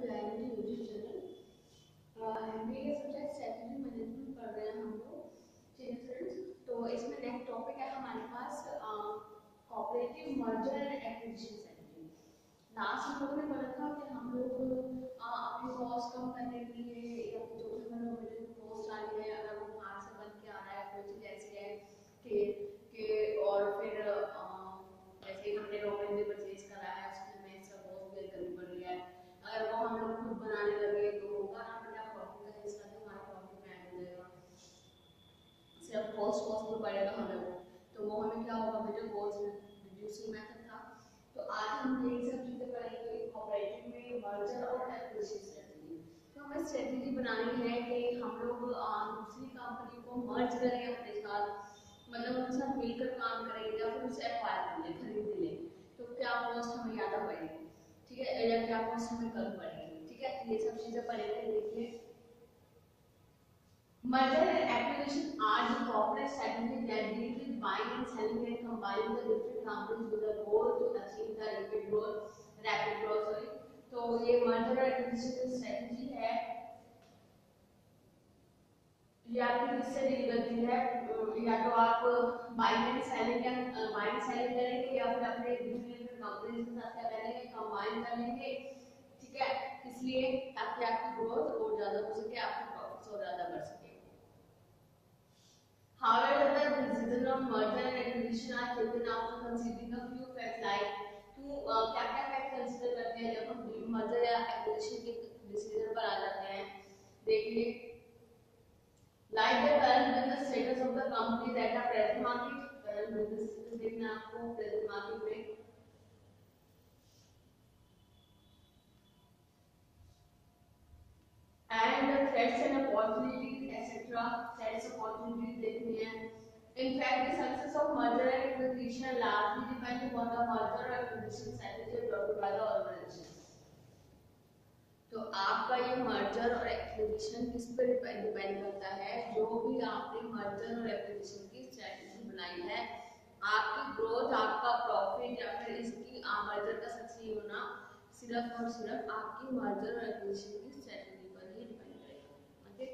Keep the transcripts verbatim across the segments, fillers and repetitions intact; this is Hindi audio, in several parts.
Reality YouTube channel. एमबीए का सब्जेक्ट स्ट्रेटजी मैनेजमेंट पढ़ रहे हैं हम लोग, ठीक है फ्रेंड्स। तो इसमें नेक्स्ट टॉपिक है हमारे पास cooperative merger and acquisition strategy. Last हम लोगों ने पढ़ा था कि हम लोग अ, अपनी कॉस्ट कम करने के लिए या फिर जो भी हमें मिडिल कॉस्ट आ रही है, अगर वो बाहर से बन के आ रहा है कोई चीज़ ऐसी है कि कि और फिर अ, जैसे हमने रॉ मटेरियल परचेज करा है उसमें हमें एक्स्ट्रा कॉस्ट बेयर करनी पड़ रही है, अगर वो हम लोग खुद बनाने लगे तो होगा ना अपना प्रॉफिट का हिस्सा तो हमारा प्रॉफिट में ऐड हो जाएगा, सिर्फ कॉस्ट कॉस्ट में पड़ेगा हमें वो, तो वो हमें क्या होगा बेटा कॉस्ट रिड्यूसिंग मेथड था। तो आज हम यही सब चीजें पढ़ेंगे कोऑपरेटिव में मर्जर और एक्विजिशन स्ट्रेटजी। तो हमें स्ट्रेटजी बनानी है कि हम लोग दूसरी कंपनी को मर्ज करें अपने साथ, मतलब उनके साथ मिलकर काम करेंगे या फिर उसे एक्वायर कर ले खरीद ले, तो क्या कॉस्ट हमें ज्यादा पड़ेगी, ठीक है, या क्या कॉस्ट हमें कम पड़ेगी, ठीक है, ये सब चीजें पढ़ेंगे। देखिए merger and acquisition are the corporate strategy that deal with buying and selling and combining the different companies with the goal to achieve the rapid growth rapid growth sorry तो ये merger and acquisition strategy है, या फिर इससे डील करती है, या तो आप बाइंग एंड सेलिंग या बाइंग सेलिंग करेंगे या फिर अपने दूसरी कंपनीज के साथ क्या करेंगे कंबाइन कर लेंगे, ठीक है, इसलिए ताकि आपकी ग्रोथ और ज्यादा हो सके, आपके प्रॉफिट्स और ज्यादा बढ़ सके। However, the decision of merger and acquisition are taken after considering a few facts like to क्या क्या फैक्ट कंसीडर करते हैं जब हम मर्जर या एक्विजिशन के डिसीजन पर आ जाते हैं। देखिए like the current business status of the company that are present market, current business status देखना आपको present market में, and the threats and opportunities etc. threats opportunities देखनी है। In fact, the success of merger and acquisition largely depends upon the merger or acquisition strategy adopted by the organization. तो आपका ये मर्जर और एक्विजिशन किस पर डिपेंड करता है, जो भी आपने मर्जर और एक्विजिशन की स्ट्रेटजी बनाई है, आपकी ग्रोथ, आपका प्रॉफिट या फिर इसकी मर्जर का सक्सेस होना सिर्फ और सिर्फ आपकी मर्जर और एक्विजिशन की स्ट्रेटजी पर ही डिपेंड करेगा। Okay,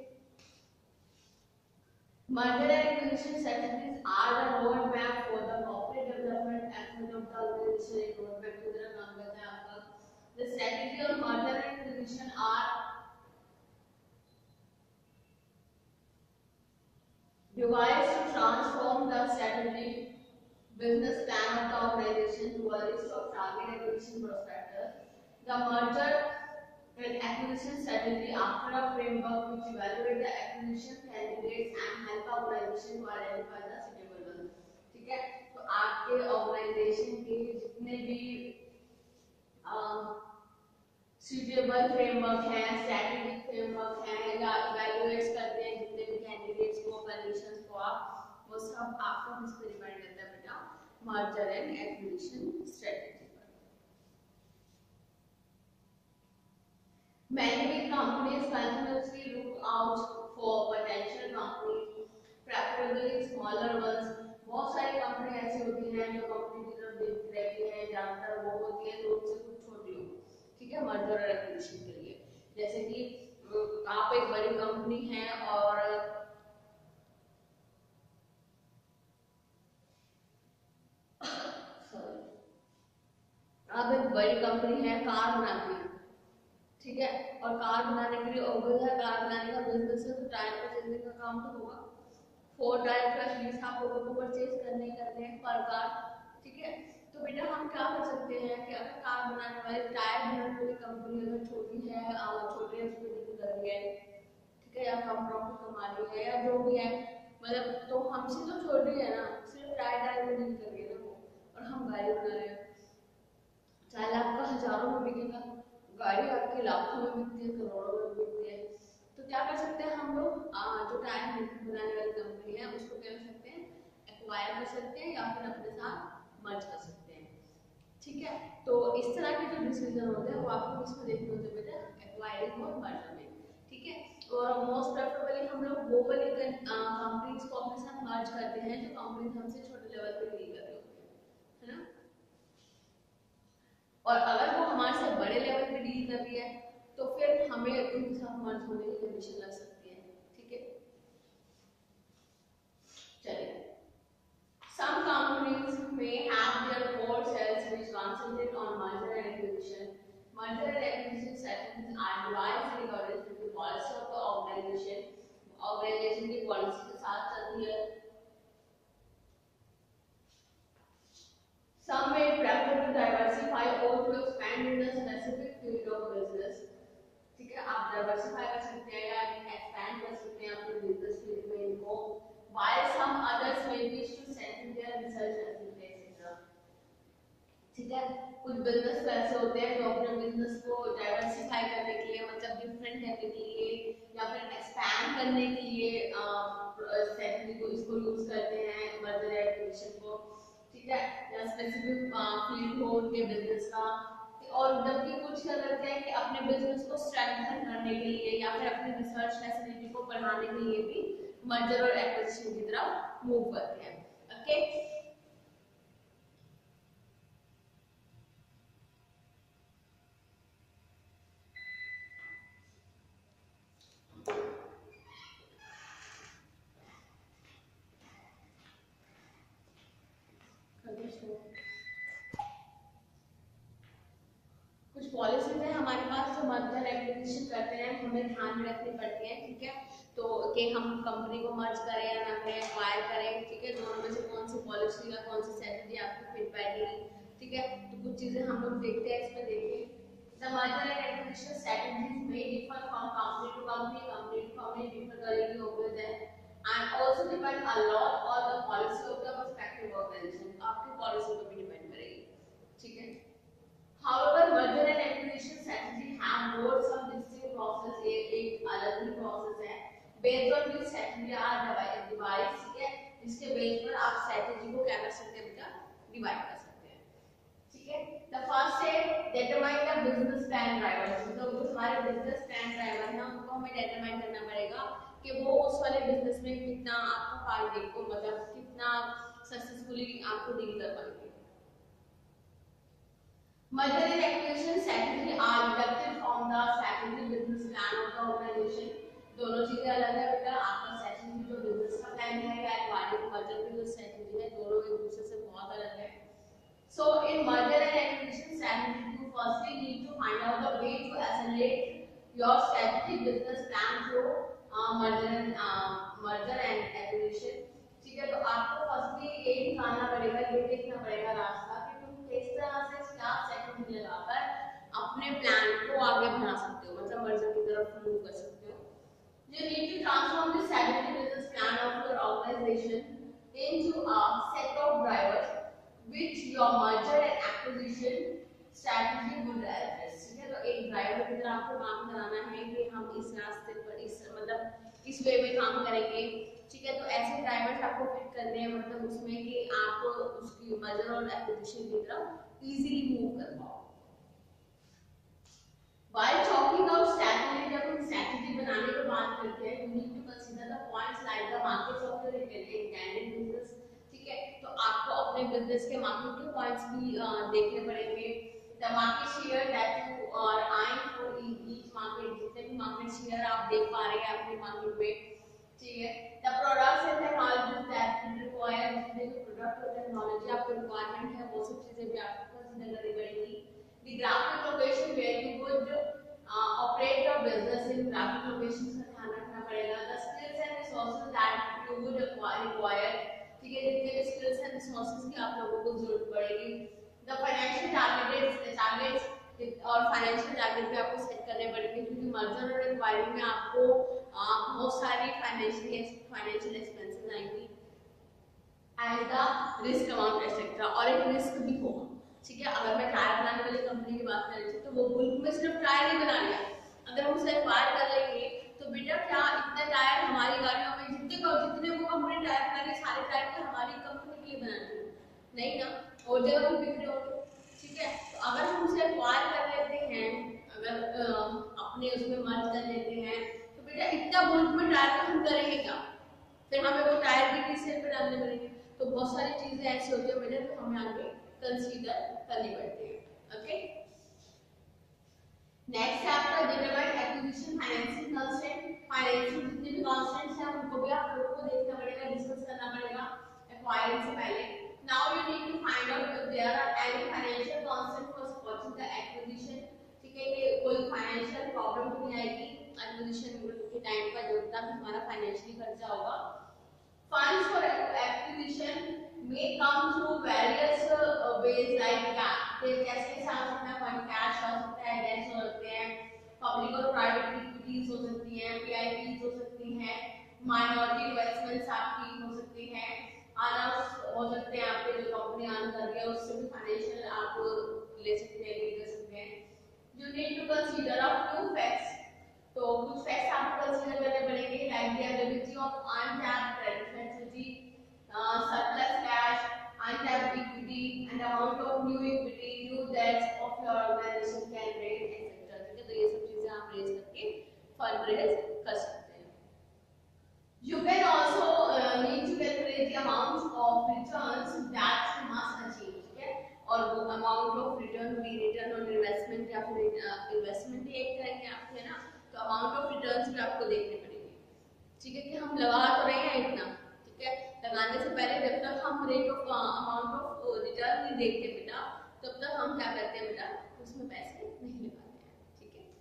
merger and acquisition strategies are the roadmap for the corporate development effort of the organization। एक roadmap की तरह काम करता है आपका। The strategy of merger and acquisition are devised to transform the strategic business plan of the organization to a list of target acquisition prospectus. The merger and acquisition strategy after a framework which evaluate the acquisition candidates and help the organization to identify the suitable ones। ठीक है, तो आपके ऑर्गेनाइजेशन के जितने भी सुटेबल फ्रेमवर्क है, स्ट्रेटेजिक फ्रेमवर्क है, या इवैल्यूएट करते हैं जितने भी कैंडिडेट्स को, कंडीशंस को, आप वो सब आपका किस पे डिपेंड करता है बेटा, मर्जर एंड एक्विजिशन स्ट्रेटजी पर। Many big companies continuously look out for potential companies, preferably smaller ones। बहुत सारी कंपनी ऐसी होती हैं जो कंपनी की तरफ देखती रहती हैं, ज्यादातर वो होती है जो उनसे कुछ छोटी हो, ठीक है, मर्जर और एक्विजिशन के लिए। जैसे कि आप एक बड़ी कंपनी है और आप एक बड़ी कंपनी है, कार बनाती है, ठीक है, और कार बनाने के लिए ऑब्वियस है कार बनाने का बिजनेस है तो टायर परचेजिंग का काम तो होगा, फोर टायर का शीट्स आप लोगों को परचेज करने करने हैं पर कार, ठीक है। तो बेटा हम क्या कर सकते हैं कि अगर कार बनाने वाली टायर बनाने वाली कंपनी अगर छोटी है, छोटे उस पर डील कर रही है, ठीक है, या कम प्रॉफिट कमा रही है या जो भी है, मतलब तो हमसे तो छोटी है ना, सिर्फ टायर टायर में डील कर रही है ना वो, और हम गाड़ी बना रहे हैं, चाहे आपका हजारों में बिकेगा, गाड़ी आपके लाखों में बिकती है, करोड़ों में बिकती है। तो क्या कर सकते हैं हम लोग, जो टायर बनाने वाली कंपनी है उसको क्या कर सकते हैं, एक्वायर कर सकते हैं या फिर अपने साथ मर्ज कर सकते हैं, ठीक है। तो इस तरह के जो डिसीजन होते हैं वो आपको किसमें देखने होते हैं बेटा, एक्वायरिंग और मर्जर में, ठीक है। और मोस्ट प्रेफरेबली हम लोग वो वाली कंपनीज को अपने साथ मर्ज करते हैं जो कंपनीज हमसे छोटे लेवल पे डील कर रही होती है, है ना। और अगर वो हमारे से बड़े लेवल पे डील कर रही है तो फिर हमें उनके साथ मर्ज होने की कंडीशन लग सकती है। ठीक है, चलिए, some companies may have their core cells which concentrate on merger and acquisition. Merger and acquisition strategies are devised in accordance with the policy of the organization. Organization की policy के साथ चलती है। Some may prefer to diversify or to expand in a specific field of business. ठीक है, आप diversify कर सकते हैं या expand कर सकते हैं अपने business field में इनको। While some others may wish to strengthen their research activities, et cetera. ठीक है, कुछ business तो ऐसे होते हैं जो अपने business को diversify करने के लिए, मतलब different करने के लिए या फिर expand करने के लिए strategy को इसको use करते हैं merger and acquisition को। ठीक है, या स्पेसिफिक फील्ड हो उनके बिजनेस का, और जबकि कुछ क्या करते हैं कि अपने बिजनेस को स्ट्रेंथन करने के लिए या फिर अपनी रिसर्च फैसिलिटी को बढ़ाने के लिए भी मर्जर और एक्विजिशन की तरफ मूव करते हैं। ओके, कुछ पॉलिसीज है हमारे पास जो मर्जर एक्विजिशन करते हैं हमें ध्यान में रखनी पड़ती है। ठीक है, तो कि हम कंपनी को मर्ज करें या ना करें, एक्वायर करें। ठीक है, दोनों में से कौन सी पॉलिसी या कौन सी स्ट्रेटजी आपको फिट बैठेगी। ठीक है, तो कुछ चीजें हम लोग देखते हैं, इसमें देखिए, the merger and acquisition strategies may differ from company to company, company to company differ करेगी ऑब्वियस है, and also depend a lot on the policy of the respective organization. आपकी पॉलिसी पे भी डिपेंड करेगी। ठीक है, however merger and acquisition strategy have more some distinct process, एक एक अलग ही प्रोसेस है based on which strategy are devised। ठीक है, इसके बेस पर आप स्ट्रेटजी को क्या कर सकते हैं बेटा, डिवाइड कर सकते हैं। ठीक है, the first है determine the business plan drivers। तो जो हमारे business plan driver हैं उनको हमें determine करना पड़ेगा कि वो उस वाले बिजनेस में कितना आपको टारगेट को, मतलब कितना सक्सेसफुली आपको डील कर पाएंगे। Merger and acquisition strategy are deducted from the strategic business plan of the organization। दोनों चीजें अलग है बेटा, आपका स्ट्रेटजी जो बिजनेस का प्लान है या एक्वायरिंग मर्जर की जो स्ट्रेटजी है, दोनों एक दूसरे से बहुत अलग है। So in merger and acquisition strategy, you firstly need to find out the way to accelerate your strategic business plan through uh, merger and uh, merger and acquisition। ठीक है, तो आपको फर्स्टली ये निकालना पड़ेगा, ये देखना पड़ेगा रास्ता कि तुम किस तरह से क्या स्ट्रेटजी लगाकर अपने प्लान को आगे बढ़ा सकते हो, मतलब मर्जर की तरफ मूव कर सकते हो। You need to transform the strategic business plan of your organization into a set of drivers which your merger and acquisition strategy would address। ठीक है, तो एक ड्राइवर की तरह आपको काम कराना है कि हम इस रास्ते पर, इस मतलब इस वे में काम करेंगे। ठीक है, तो ऐसे ड्राइवर्स आपको फिट करने हैं, मतलब उसमें कि आप उसकी मर्जर और एक्विजिशन की तरफ इजीली मूव कर पाओ। While talking about strategy, जब हम स्ट्रेटजी बनाने की बात करते हैं, you need to consider the points like the markets of your intended business। ठीक है, तो आपको अपने बिजनेस के मार्केट के पॉइंट्स भी देखने पड़ेंगे। The market share that you are eyeing for each market, जितने भी मार्केट शेयर आप देख पा रहे हैं अपने मार्केट में। ठीक है, the products and technologies that you require, जितने भी प्रोडक्ट और टेक्नोलॉजी आपको रिक्वायरमेंट है वो सब चीजें भी आपको कंसीडर करनी पड़ेगी। The graphic location where you would uh, operate your business in graphic locations का ध्यान रखना पड़ेगा। The skills and resources that you would require, ठीक है, जितने भी skills and resources की आप लोगों को जरूरत पड़ेगी। The financial targets targets और फाइनेंशियल टारगेट भी आपको सेट करने पड़ेंगे, क्योंकि मर्जर और एक्वायरिंग में आपको बहुत सारी फाइनेंशियल फाइनेंशियल एक्सपेंसेस आएंगी and the risk amount etcetera, और एक रिस्क भी होगा। ठीक है, अगर मैं टायर बनाने वाली कंपनी की बात कर रही थी तो वो बुल्क में सिर्फ टायर ही बना रही है, अगर हम उसे एक्वायर कर लेंगे तो बेटा क्या इतने टायर हमारी गाड़ियों में जितने को जितने वो कंपनी टायर बना रही है सारे टायर तो हमारी कंपनी के लिए बना रही है नहीं ना, और जगह हम बिक रहे होंगे। ठीक है, तो अगर हम उसे एक्वायर कर लेते हैं, अगर आ, अपने उसमें मर्ज कर लेते हैं तो बेटा इतना बुल्क में टायर का हम करेंगे क्या, फिर हमें वो टायर भी रीसेल पे डालने पड़ेंगे। तो बहुत सारी चीजें ऐसी होती है बेटा तो हमें आगे कंसीडर करनी पड़ती है। ओके, नेक्स्ट है आपका कॉन्स्टेंट्स हैं उनको भी आप लोगों को देखना पड़ेगा, डिस्कस करना पड़ेगा एक्वायरिंग से पहले। Now you need to find out if there are any financial constant for supporting the acquisition. ठीक है, कि कोई फाइनेंशियल प्रॉब्लम तो नहीं आएगी एक्विजिशन के टाइम पर, जो तक हमारा फाइनेंशियली खर्चा होगा। Funds for acquisition may come through various uh, ways like cash, कैसे आ सकता है फंड, कैश आ सकता है, डेट्स हो सकते हैं, पब्लिक और प्राइवेट इक्विटीज हो सकती हैं, पीआईपीज हो सकती हैं, माइनॉरिटी इन्वेस्टमेंट्स आपकी हो सकती हैं, अर्नर्स हो सकते हैं, आपके जो कंपनी अर्न कर रही है उससे भी फाइनेंशियल आप ले सकते हैं, ले कर सकते हैं। You need to consider a few facts, तो कुछ फैक्ट्स आपको कंसीडर करने पड़ेंगे like the availability of untapped credit facility, surplus cash, untapped equity and amount of new equity, new debts of your organization can raise etcetera. ठीक है, तो ये सब चीजें आप रेज करके फंड रेज कर सकते हैं। You can also need to calculate the amount of returns that you must achieve. ठीक है, और वो अमाउंट ऑफ रिटर्न भी रिटर्न ऑन इन्वेस्टमेंट या फिर इन्वेस्टमेंट भी एक तरह के आपके ना, तो अमाउंट ऑफ रिटर्न्स भी आपको देखने पड़ेंगे। ठीक है, कि हम लगा तो रहे हैं इतना, ठीक है, लगाने से पहले जब तक हम rate of amount of return नहीं देखते बेटा, तब तक हम क्या करते हैं बेटा, उसमें पैसे नहीं लगाते हैं। ठीक है,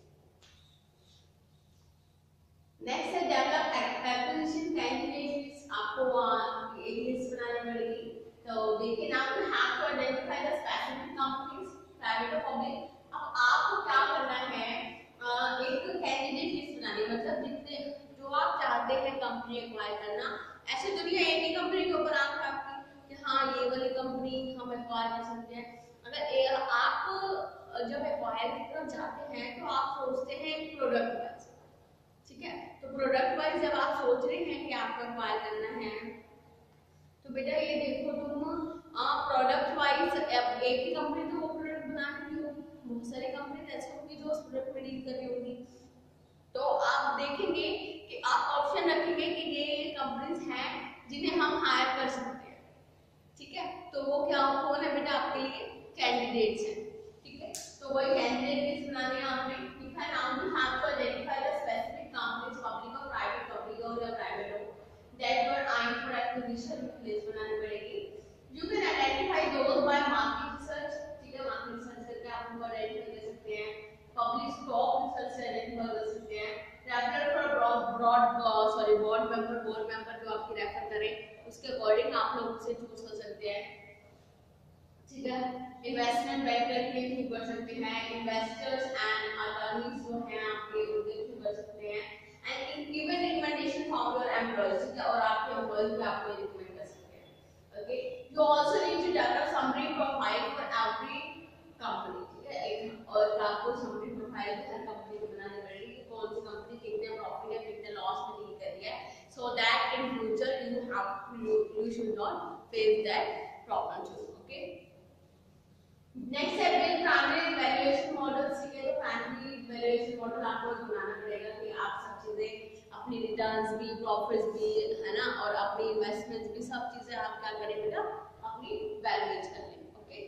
नेक्स्ट है डेवलप एक्विजिशन कैंडिडेट्स। आपको एक लिस्ट बनानी पड़ेगी, तो देखिए now you have to identify the specific companies private और पब्लिक। अब आपको क्या करना है, एक कैंडिडेट लिस्ट बनानी, मतलब जितने जो आप चाहते हैं कंपनी एक्वायर करना, ऐसे दुनिया एक ही कंपनी के ऊपर आंख है आपकी कि हाँ ये वाली कंपनी हम एक्वायर कर सकते हैं। अगर आप जब एक्वायर की तरफ जाते हैं तो आप सोचते हैं प्रोडक्ट वाइज। ठीक है, तो प्रोडक्ट वाइज जब आप सोच रहे हैं कि आपको एक्वायर करना है, तो बेटा ये देखो तुम प्रोडक्ट वाइज एक ही कंपनी तो वो प्रोडक्ट बना रही होगी, बहुत सारी कंपनी ऐसी होंगी जो उस प्रोडक्ट में डील कर रही होंगी। तो आप देखेंगे कि आप ऑप्शन रखेंगे कि ये कंपनीज हैं जिन्हें हम हायर कर सकते हैं। ठीक है, तो वो क्या कौन है बेटा आपके लिए, कैंडिडेट्स हैं। ठीक है, तो वही कैंडिडेट लिस्ट बनानी है आपने। ठीक है, now you have to identify the specific companies, public और प्राइवेट, पब्लिक हो या प्राइवेट हो, that were eyeing for acquisition, list बनानी पड़ेगी। You can identify those by market research. ठीक है, मार्केट रिसर्च करके आप उनको आइडेंटिफाई कर सकते हैं, पब्लिक स्टॉक रिसर्च से आइडेंटिफाई कर सकते हैं, refer for broad sorry board member, board member जो आपकी रेफर करें उसके अकॉर्डिंग आप लोग उसे चूज कर सकते हैं। ठीक है, इन्वेस्टमेंट बैंकर के थ्रू कर सकते हैं, इन्वेस्टर्स एंड अटॉर्नीज जो हैं आपके उनके थ्रू कर सकते हैं, and even recommendation from your employees. ठीक है, और आपके एम्प्लॉयज भी आपको रिकमेंड कर सकते हैं। Okay, you also need to develop summary profile for every company. ठीक है, एक और आपको समरी प्रोफाइल हर कंपनी को बनानी पड़ेगी कि कौन सी कंपनी कितने प्रॉफिट या कितने लॉस में डील कर रही है, so that in future you have you you should not face that problems. Okay, next है बिल प्राइमरी वैल्यूएशन मॉडल। ठीक है, तो प्राइमरी वैल्यूएशन मॉडल आपको बनाना पड़ेगा कि आप सब चीजें अपनी रिटर्न्स भी, प्रॉफिट्स भी, है ना, और अपनी इन्वेस्टमेंट्स भी, सब चीजें आप क्या करें बेटा, अपनी वैल्यूएट कर लें। Okay,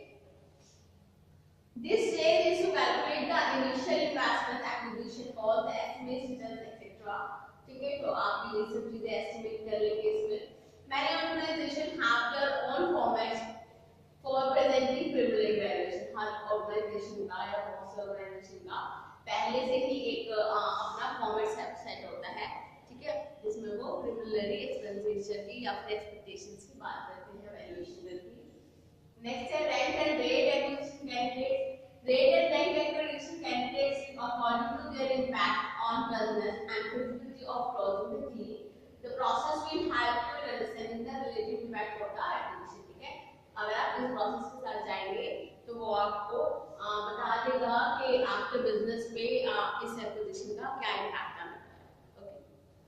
this stage is to calculate the initial investment, acquisition cost, the estimate returns etc. ठीक है, तो आप ये सब चीजें एस्टिमेट कर लेंगे इसमें। Many organizations have their own formats for presenting preliminary valuation। हर ऑर्गेनाइजेशन का या बहुत से ऑर्गेनाइजेशन का पहले से ही एक अपना फॉर्मेट सेट होता है। ठीक है, जिसमें वो प्रिलिमिनरी एक्सपेंडिचर की या फिर एक्सपेक्टेशंस की बात करते हैं, वैल्यूएशन करते हैं। नेक्स्ट है rank and rate acquisition candidate. Rate and rank acquisition candidates according to their impact on business and feasibility of closing the deal. The process will help you in understanding the relative impact of the acquisition। ठीक है, अगर आप इस प्रोसेस के साथ जाएंगे तो वो आपको बता देगा कि आपके बिजनेस पे इस एक्विजिशन का क्या इम्पैक्ट आने वाला है। Okay,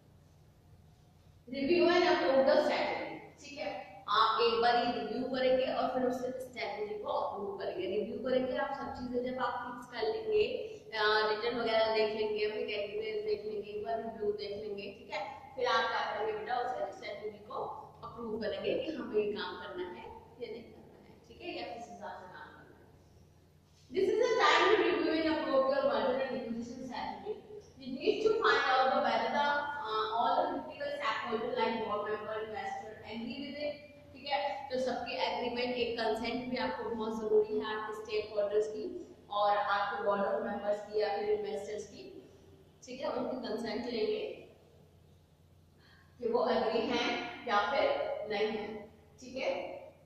review and approve the strategy. ठीक है, आप एक बार ये रिव्यू करेंगे और फिर उस स्ट्रेटजी को अप्रूव करेंगे। रिव्यू करेंगे आप सब चीजें जब आप फिक्स कर लेंगे, रिटर्न वगैरह देख लेंगे, फिर कैंडिडेट देख लेंगे, एक बार रिव्यू देख लेंगे। ठीक है, फिर आप क्या करेंगे बेटा, उसे स्ट्रेटजी को अप्रूव करेंगे कि हमें ये काम करना है या नहीं करना है। ठीक है, या किस हिसाब से काम करना है। This is the time to review and approve your merger and acquisition strategy. You need to find out the whether the uh, all the और आपके बोर्ड ऑफ मेंबर्स की या फिर इन्वेस्टर्स की, ठीक है, उनकी कंसेंट लेंगे कि वो एग्री हैं या फिर नहीं है, ठीक है।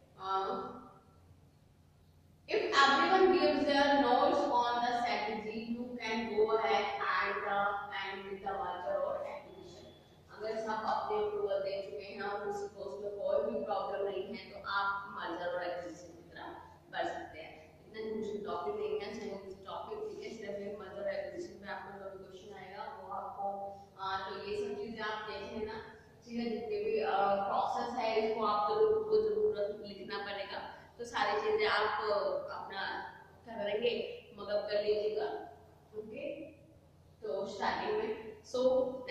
If everyone gives their notes on the strategy, you can go ahead and uh, and with the merger or acquisition. अगर सब अपने अप्रूवल दे चुके हैं और किसी को उसमें कोई भी प्रॉब्लम नहीं है तो आप मर्जर और एक्विजिशन की तरफ बढ़ सकते हैं। इतना मुश्किल टॉपिक नहीं है, चैलेंजिंग टॉपिक, ठीक है। सिर्फ एक मर्जर और एक्विजिशन पे आपको जो भी क्वेश्चन आएगा वो आपको आ, तो ये सब चीजें आप देख लेना, ठीक है। जितने भी प्रोसेस है इसको आप जरूर को जरूर लिखना पड़ेगा, तो सारी चीजें आप अपना क्या करेंगे, मगब कर लीजिएगा, ओके। तो स्टार्टिंग में सो